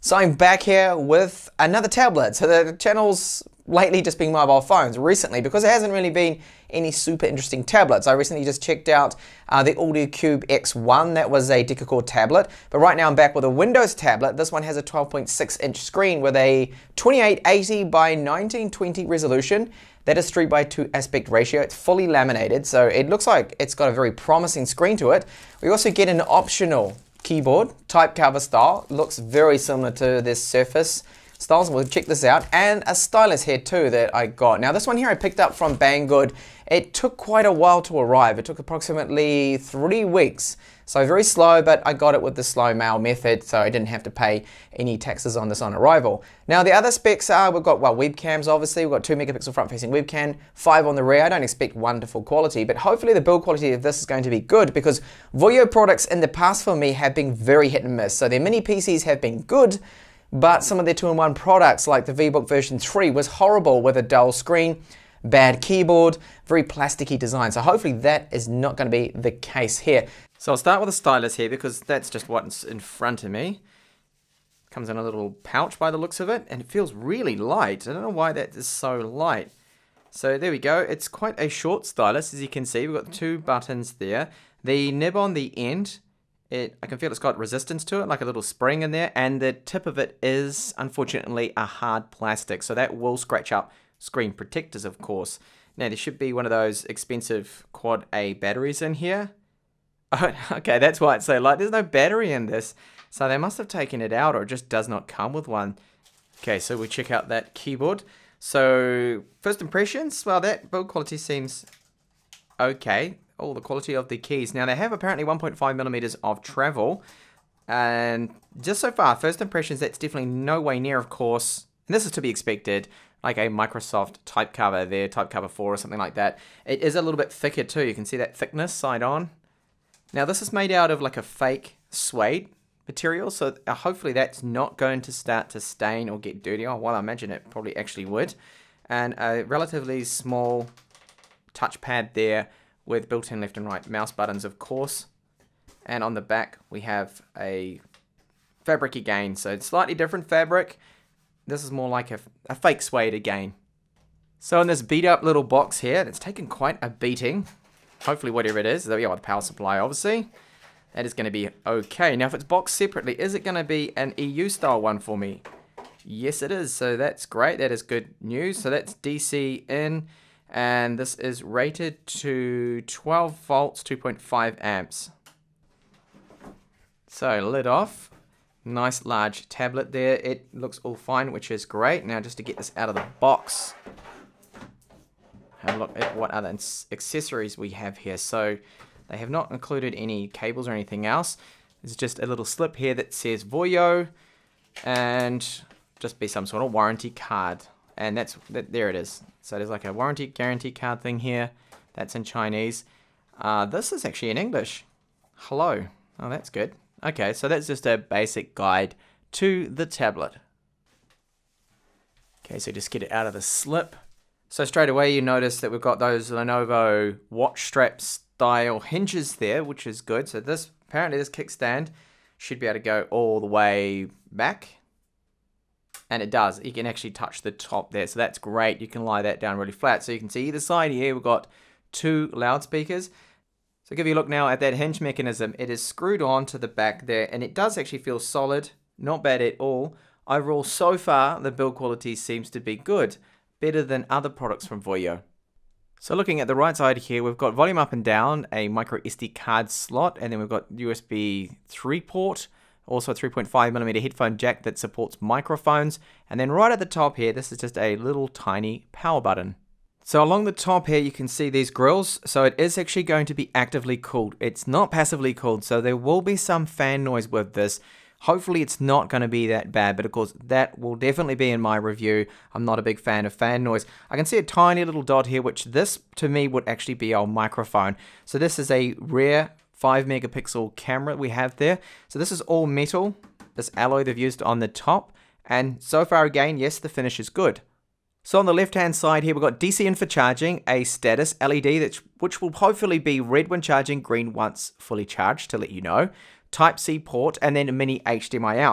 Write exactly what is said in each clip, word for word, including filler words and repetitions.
So I'm back here with another tablet. So the channel's lately just been mobile phones. Recently, because there hasn't really been any super interesting tablets. I recently just checked out uh, the Audio Cube X one. That was a deca-core tablet. But right now I'm back with a Windows tablet. This one has a twelve point six inch screen with a twenty-eight eighty by nineteen twenty resolution. That is three by two aspect ratio. It's fully laminated, so it looks like it's got a very promising screen to it. We also get an optional keyboard, type cover style. Looks very similar to this Surface style, so we'll check this out. And a stylus here too that I got. Now this one here I picked up from Banggood. It took quite a while to arrive. It took approximately three weeks. So very slow, but I got it with the slow mail method, so I didn't have to pay any taxes on this on arrival. Now the other specs are, we've got, well, webcams obviously. We've got two megapixel front facing webcam, five on the rear. I don't expect wonderful quality, but hopefully the build quality of this is going to be good, because Voyo products in the past for me have been very hit and miss. So their mini P Cs have been good, but some of their two in one products like the vBook version three was horrible with a dull screen, bad keyboard, very plasticky design. So hopefully that is not going to be the case here. So I'll start with a stylus here because that's just what's in front of me. Comes in a little pouch by the looks of it, and it feels really light. I don't know why that is so light. So there we go. It's quite a short stylus, as you can see. We've got two buttons there. The nib on the end, it I can feel it's got resistance to it, like a little spring in there, and the tip of it is unfortunately a hard plastic, so that will scratch up screen protectors, of course. Now there should be one of those expensive quad A batteries in here. Oh, okay, that's why it's so light. There's no battery in this, so they must have taken it out, or it just does not come with one. Okay, so we check out that keyboard. So first impressions, well, that build quality seems okay. Oh, the quality of the keys. Now they have apparently one point five millimeters of travel, and just so far, first impressions, that's definitely no way near, of course, and this is to be expected, like a Microsoft type cover there, type cover four or something like that. It is a little bit thicker too. You can see that thickness side on. Now this is made out of like a fake suede material, so hopefully that's not going to start to stain or get dirty. Oh, well, I imagine it probably actually would. And a relatively small touchpad there with built-in left and right mouse buttons, of course. And on the back we have a fabric again, so it's slightly different fabric. This is more like a, a fake suede again. So in this beat up little box here, it's taken quite a beating. Hopefully whatever it is, there we go, with the power supply obviously, that is going to be okay. Now if it's boxed separately, is it going to be an E U style one for me? Yes it is, so that's great, that is good news. So that's D C in, and this is rated to twelve volts, two point five amps. So lid off, nice large tablet there, it looks all fine, which is great. Now just to get this out of the box, have a look at what other accessories we have here. So they have not included any cables or anything else. There's just a little slip here that says Voyo, and just be some sort of warranty card. And that's that, there it is. So there's like a warranty guarantee card thing here. That's in Chinese. Uh, this is actually in English. Hello. Oh, that's good. Okay, so that's just a basic guide to the tablet. Okay, so just get it out of the slip. So straight away you notice that we've got those Lenovo watch strap style hinges there, which is good. So this, apparently this kickstand should be able to go all the way back. And it does. You can actually touch the top there, so that's great. You can lie that down really flat. So you can see either side here we've got two loudspeakers. So give you a look now at that hinge mechanism. It is screwed on to the back there, and it does actually feel solid. Not bad at all. Overall, so far, the build quality seems to be good. Better than other products from Voyo. So looking at the right side here, we've got volume up and down, a micro S D card slot, and then we've got U S B three port, also a three point five millimeter headphone jack that supports microphones, and then right at the top here, this is just a little tiny power button. So along the top here, you can see these grills, so it is actually going to be actively cooled. It's not passively cooled, so there will be some fan noise with this. Hopefully it's not going to be that bad, but of course that will definitely be in my review. I'm not a big fan of fan noise. I can see a tiny little dot here, which this to me would actually be our microphone. So this is a rear five megapixel camera we have there. So this is all metal, this alloy they've used on the top, and so far again, yes, the finish is good. So on the left hand side here, we've got D C in for charging, a status L E D that's, which will hopefully be red when charging, green once fully charged to let you know. Type C port, and then a mini H D M I out.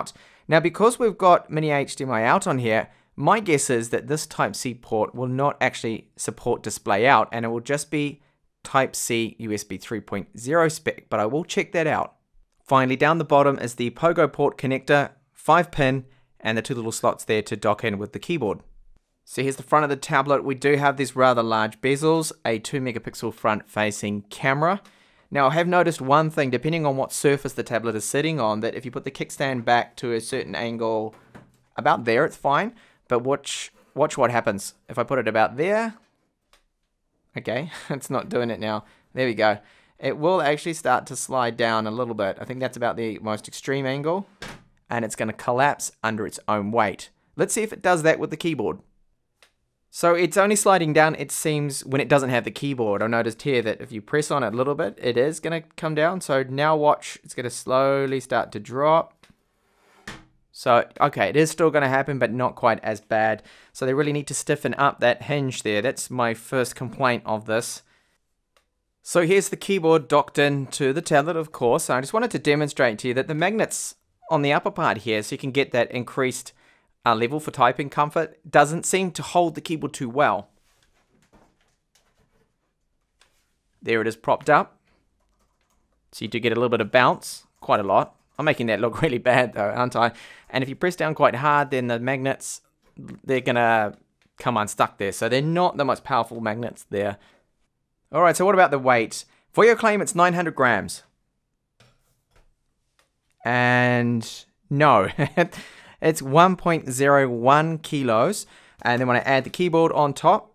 Now, because we've got mini H D M I out on here, my guess is that this Type C port will not actually support display out, and it will just be Type C U S B three point oh spec, but I will check that out. Finally, down the bottom is the Pogo port connector, five pin, and the two little slots there to dock in with the keyboard. So here's the front of the tablet. We do have these rather large bezels, a two megapixel front facing camera. Now, I have noticed one thing, depending on what surface the tablet is sitting on, that if you put the kickstand back to a certain angle, about there, it's fine. But watch, watch what happens. If I put it about there, okay, it's not doing it now. There we go. It will actually start to slide down a little bit. I think that's about the most extreme angle, and it's going to collapse under its own weight. Let's see if it does that with the keyboard. So it's only sliding down, it seems, when it doesn't have the keyboard. I noticed here that if you press on it a little bit, it is going to come down. So now watch, it's going to slowly start to drop. So, okay, it is still going to happen, but not quite as bad. So they really need to stiffen up that hinge there. That's my first complaint of this. So here's the keyboard docked into the tablet, of course. I just wanted to demonstrate to you that the magnets on the upper part here, so you can get that increased Uh, level for typing comfort, doesn't seem to hold the keyboard too well. There it is propped up. So you do get a little bit of bounce, quite a lot. I'm making that look really bad though, aren't I? And if you press down quite hard, then the magnets, they're gonna come unstuck there. So they're not the most powerful magnets there. Alright, so what about the weight? Voyo claim it's nine hundred grams. And no. It's one point zero one kilos, and then when I add the keyboard on top,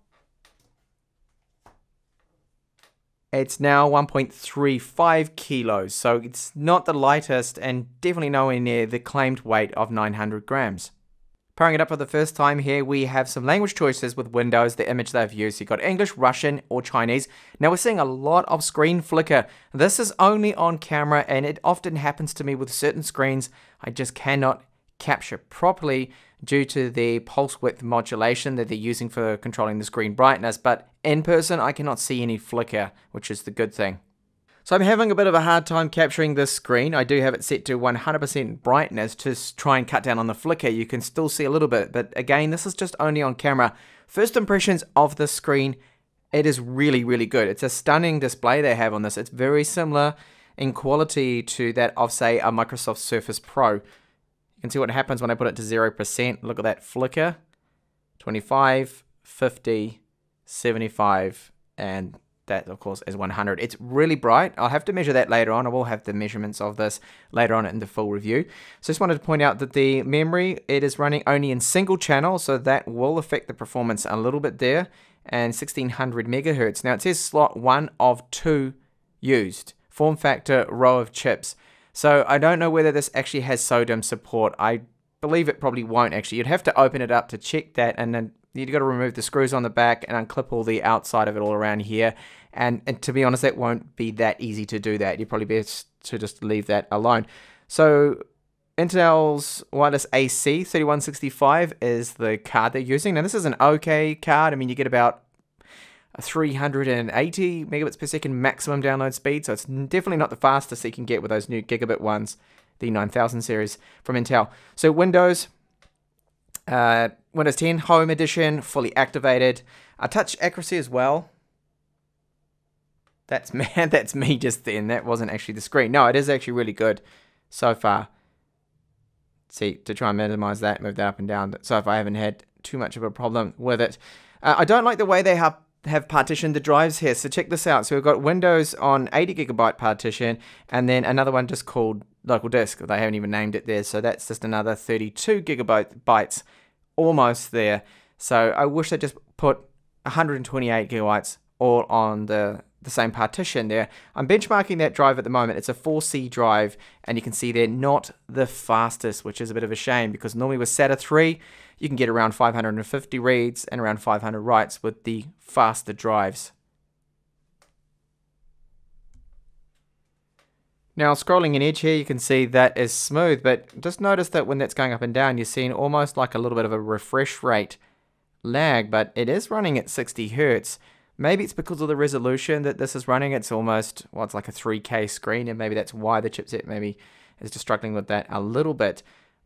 it's now one point three five kilos, so it's not the lightest and definitely nowhere near the claimed weight of nine hundred grams. Powering it up for the first time here, we have some language choices with Windows, the image they've used. You've got English, Russian, or Chinese. Now we're seeing a lot of screen flicker. This is only on camera, and it often happens to me with certain screens. I just cannot capture properly due to the pulse width modulation that they're using for controlling the screen brightness, but in person I cannot see any flicker, which is the good thing. So I'm having a bit of a hard time capturing this screen. I do have it set to one hundred percent brightness to try and cut down on the flicker. You can still see a little bit, but again, this is just only on camera. First impressions of the screen, it is really, really good. It's a stunning display they have on this. It's very similar in quality to that of, say, a Microsoft Surface Pro. You can see what happens when I put it to zero percent. Look at that flicker. twenty-five, fifty, seventy-five, and that, of course, is one hundred. It's really bright. I'll have to measure that later on. I will have the measurements of this later on in the full review. So just wanted to point out that the memory, it is running only in single channel, so that will affect the performance a little bit there. And sixteen hundred megahertz. Now it says slot one of two used. Form factor, row of chips. So I don't know whether this actually has SODIMM support. I believe it probably won't actually. You'd have to open it up to check that, and then you've got to remove the screws on the back and unclip all the outside of it all around here. And, and to be honest, that won't be that easy to do that. You're probably best to just leave that alone. So Intel's wireless A C thirty-one sixty-five is the card they're using. Now this is an okay card. I mean, you get about three hundred eighty megabits per second maximum download speed, so it's definitely not the fastest you can get with those new gigabit ones, the nine thousand series from Intel. So Windows, uh, Windows ten Home Edition, fully activated. Uh, touch accuracy as well. That's man, that's me just then. That wasn't actually the screen. No, it is actually really good so far. See, to try and minimize that, move that up and down. So far I haven't had too much of a problem with it. Uh, I don't like the way they have have partitioned the drives here, so check this out. So we've got Windows on eighty gigabyte partition, and then another one just called local disk. They haven't even named it there, so that's just another thirty-two gigabyte bytes, almost there. So I wish they just put one hundred twenty-eight gigabytes all on the the same partition there. I'm benchmarking that drive at the moment. It's a four C drive, and you can see they're not the fastest, which is a bit of a shame, because normally with SATA three, you can get around five hundred fifty reads and around five hundred writes with the faster drives. Now scrolling in edge here, you can see that is smooth, but just notice that when that's going up and down, you're seeing almost like a little bit of a refresh rate lag, but it is running at sixty hertz. Maybe it's because of the resolution that this is running. It's almost, well, it's like a three K screen, and maybe that's why the chipset maybe is just struggling with that a little bit.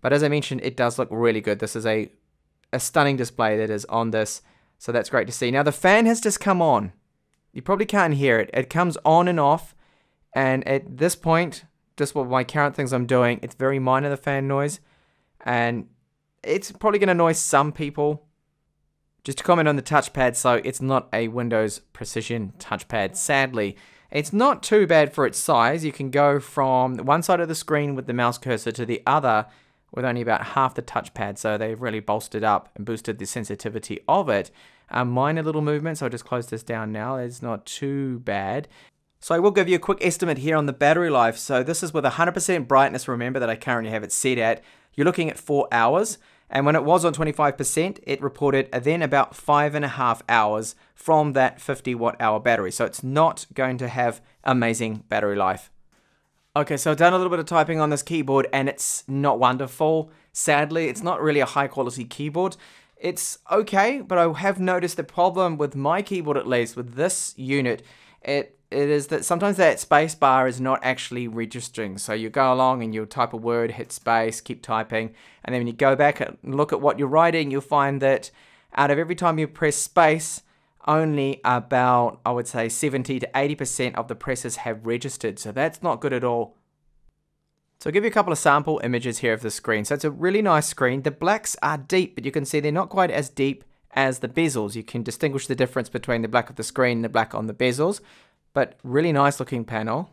But as I mentioned, it does look really good. This is a, a stunning display that is on this, so that's great to see. Now the fan has just come on. You probably can't hear it. It comes on and off, and at this point, just what my current things I'm doing, it's very minor, the fan noise, and it's probably going to annoy some people. Just to comment on the touchpad, so it's not a Windows Precision touchpad, sadly. It's not too bad for its size. You can go from one side of the screen with the mouse cursor to the other with only about half the touchpad, so they've really bolstered up and boosted the sensitivity of it. A minor little movement, so I'll just close this down now. It's not too bad. So I will give you a quick estimate here on the battery life. So this is with one hundred percent brightness, remember, that I currently have it set at. You're looking at four hours. And when it was on twenty-five percent, it reported then about five and a half hours from that fifty watt hour battery. So it's not going to have amazing battery life. Okay, so I've done a little bit of typing on this keyboard and it's not wonderful. Sadly, it's not really a high quality keyboard. It's okay, but I have noticed the problem with my keyboard, at least with this unit, it it is that sometimes that space bar is not actually registering. So you go along and you'll type a word, hit space, keep typing, and then when you go back and look at what you're writing, you'll find that out of every time you press space, only about, I would say, seventy to eighty percent of the presses have registered. So that's not good at all. So I'll give you a couple of sample images here of the screen. So it's a really nice screen. The blacks are deep, but you can see they're not quite as deep as the bezels. You can distinguish the difference between the black of the screen and the black on the bezels. But really nice looking panel.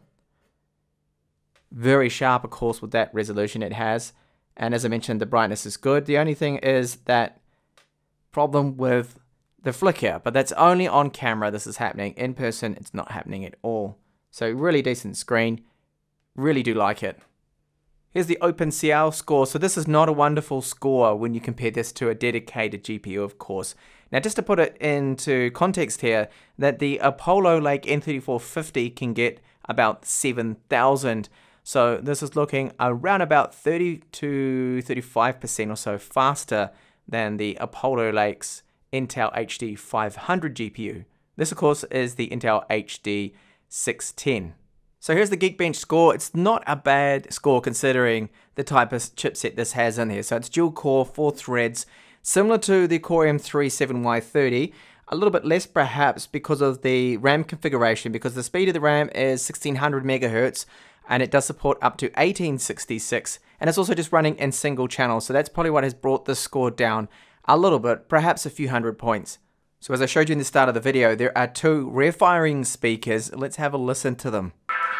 Very sharp, of course, with that resolution it has. And as I mentioned, the brightness is good. The only thing is that problem with the flicker, but that's only on camera this is happening. In person, it's not happening at all. So really decent screen. Really do like it. Here's the OpenCL score. So this is not a wonderful score when you compare this to a dedicated G P U, of course. Now, just to put it into context here, that the Apollo Lake N thirty-four fifty can get about seven thousand. So this is looking around about thirty to thirty-five percent or so faster than the Apollo Lake's Intel H D five hundred G P U. This, of course, is the Intel H D six ten. So here's the Geekbench score. It's not a bad score considering the type of chipset this has in here. So it's dual core, four threads, similar to the Core M three seven Y thirty. A little bit less perhaps because of the RAM configuration, because the speed of the RAM is sixteen hundred megahertz and it does support up to eighteen sixty-six, and it's also just running in single channel. So that's probably what has brought this score down a little bit, perhaps a few hundred points. So as I showed you in the start of the video, there are two rear firing speakers. Let's have a listen to them.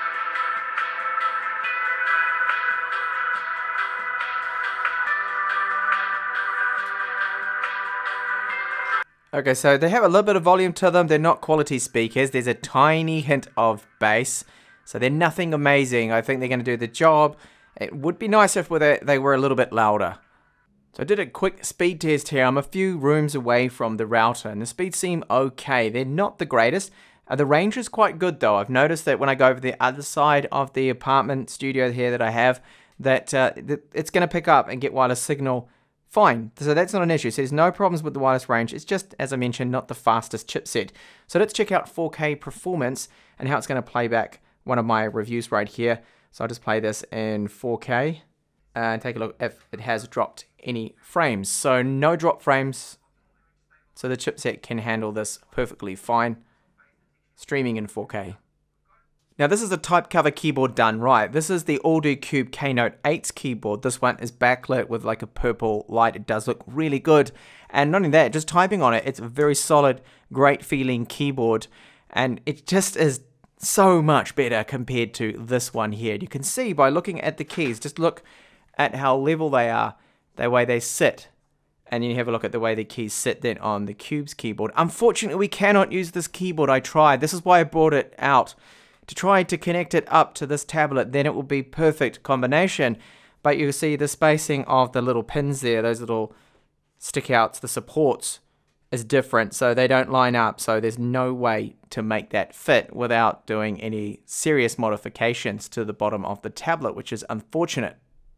Okay, so they have a little bit of volume to them. They're not quality speakers. There's a tiny hint of bass. So they're nothing amazing. I think they're going to do the job. It would be nice if they were a little bit louder. So I did a quick speed test here. I'm a few rooms away from the router and the speeds seem okay. They're not the greatest. Uh, the range is quite good though. I've noticed that when I go over the other side of the apartment studio here that I have, that uh, it's going to pick up and get wireless signal fine. So that's not an issue. So there's no problems with the wireless range. It's just, as I mentioned, not the fastest chipset. So let's check out four K performance and how it's going to play back one of my reviews right here. So I'll just play this in four K and take a look if it has dropped any frames. So no drop frames. So the chipset can handle this perfectly fine. Streaming in four K. Now this is a type cover keyboard done right. This is the AldoCube Keynote eight's keyboard. This one is backlit with like a purple light. It does look really good. And not only that, just typing on it, it's a very solid, great feeling keyboard. And it just is so much better compared to this one here. You can see by looking at the keys, just look at how level they are, the way they sit. And you have a look at the way the keys sit then on the Cube's keyboard. Unfortunately, we cannot use this keyboard. I tried. This is why I brought it out, to try to connect it up to this tablet. Then it will be perfect combination. But you see the spacing of the little pins there, those little stick outs, the supports, is different. So they don't line up. So there's no way to make that fit without doing any serious modifications to the bottom of the tablet, which is unfortunate.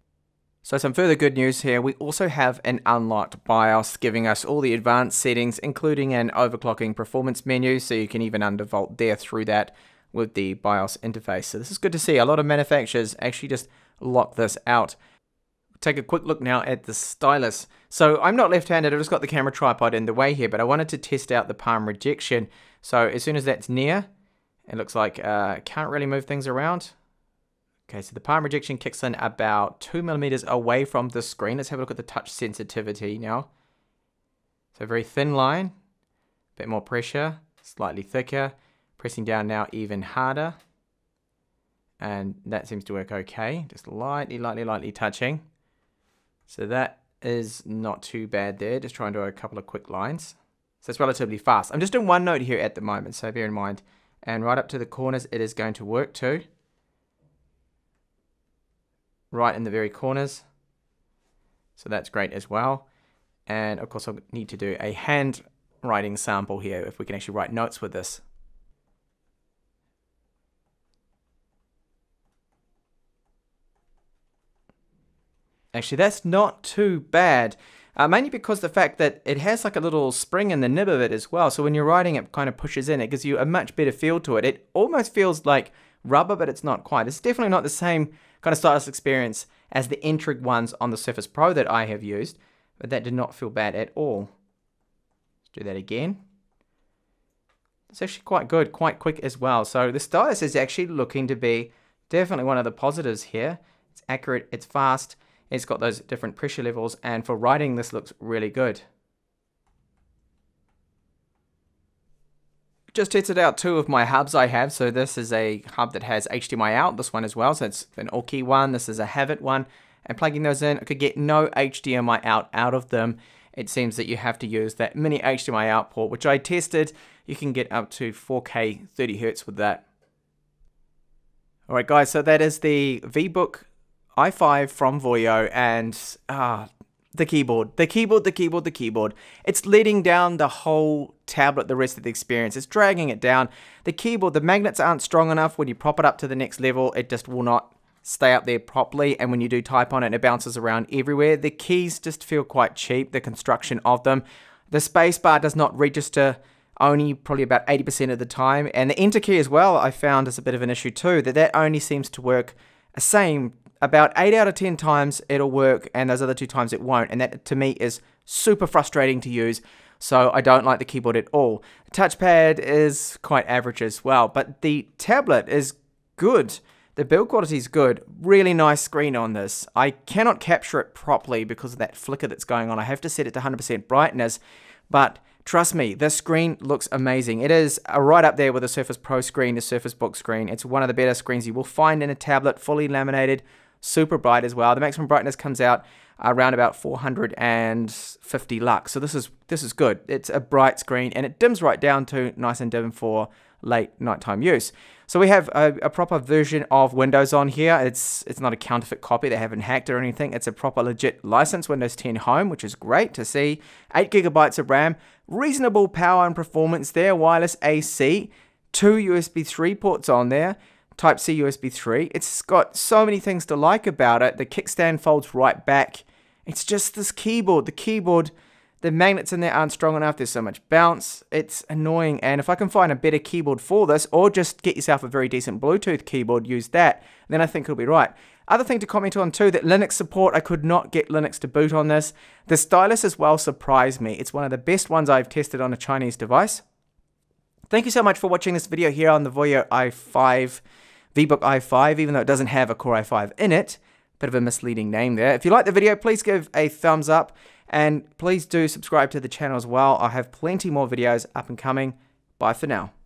So some further good news here, we also have an unlocked BIOS giving us all the advanced settings, including an overclocking performance menu, so you can even undervolt there through that with the BIOS interface. So this is good to see. A lot of manufacturers actually just lock this out. take a quick look now at the stylus. So I'm not left-handed, I've just got the camera tripod in the way here, but I wanted to test out the palm rejection. So as soon as that's near, it looks like uh, can't really move things around. Okay, so the palm rejection kicks in about two millimeters away from the screen. Let's have a look at the touch sensitivity now. So very thin line, bit more pressure, slightly thicker, pressing down now even harder. And that seems to work okay, just lightly, lightly, lightly touching. So that is not too bad there, just trying to do a couple of quick lines. So it's relatively fast. I'm just doing one note here at the moment, so bear in mind. And right up to the corners, it is going to work too. Right in the very corners. So that's great as well. And of course, I'll need to do a handwriting sample here, if we can actually write notes with this. Actually, that's not too bad. Uh, mainly because the fact that it has like a little spring in the nib of it as well. So when you're writing, it kind of pushes in. It gives you a much better feel to it. It almost feels like rubber, but it's not quite. It's definitely not the same kind of stylus experience as the N-Trig ones on the Surface Pro that I have used. But that did not feel bad at all. Let's do that again. It's actually quite good, quite quick as well. So the stylus is actually looking to be definitely one of the positives here. It's accurate, it's fast. It's got those different pressure levels, and for writing, this looks really good. Just tested out two of my hubs I have. So this is a hub that has H D M I out, this one as well. So it's an all-key one. This is a Have It one. And plugging those in, I could get no H D M I out out of them. It seems that you have to use that mini H D M I out port, which I tested. You can get up to four K thirty hertz with that. All right, guys, so that is the vBook i five from Voyo, and ah, the keyboard, the keyboard, the keyboard, the keyboard. It's letting down the whole tablet, the rest of the experience. It's dragging it down. The keyboard, the magnets aren't strong enough. When you prop it up to the next level, it just will not stay up there properly. And when you do type on it, it bounces around everywhere. The keys just feel quite cheap, the construction of them. The spacebar does not register only probably about eighty percent of the time. And the enter key as well, I found is a bit of an issue too, that that only seems to work the same. About eight out of ten times it'll work, and those other two times it won't. And that to me is super frustrating to use. So I don't like the keyboard at all. The touchpad is quite average as well, but the tablet is good. The build quality is good. Really nice screen on this. I cannot capture it properly because of that flicker that's going on. I have to set it to one hundred percent brightness, but trust me, this screen looks amazing. It is right up there with the Surface Pro screen, the Surface Book screen. It's one of the better screens you will find in a tablet, fully laminated, super bright as well. The maximum brightness comes out around about four hundred fifty lux. So this is this is good. It's a bright screen, and it dims right down to nice and dim for late nighttime use. So we have a, a proper version of Windows on here. It's it's not a counterfeit copy. They haven't hacked or anything. It's a proper legit license, Windows ten Home, which is great to see. eight gigabytes of RAM, reasonable power and performance there. Wireless A C, two U S B three ports on there. Type C U S B three. It's got so many things to like about it. The kickstand folds right back. It's just this keyboard. The keyboard, the magnets in there aren't strong enough. There's so much bounce. It's annoying. And if I can find a better keyboard for this, or just get yourself a very decent Bluetooth keyboard, use that, then I think it'll be right. Other thing to comment on too, that Linux support, I could not get Linux to boot on this. The stylus as well surprised me. It's one of the best ones I've tested on a Chinese device. Thank you so much for watching this video here on the Voyo i five, vBook i five, even though it doesn't have a Core i five in it. Bit of a misleading name there. If you like the video, please give a thumbs up, and please do subscribe to the channel as well. I have plenty more videos up and coming. Bye for now.